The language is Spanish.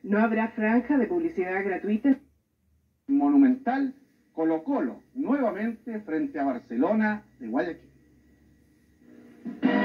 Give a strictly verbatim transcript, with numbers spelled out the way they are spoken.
No habrá franja de publicidad gratuita. Monumental, Colo-Colo, nuevamente frente a Barcelona de Guayaquil.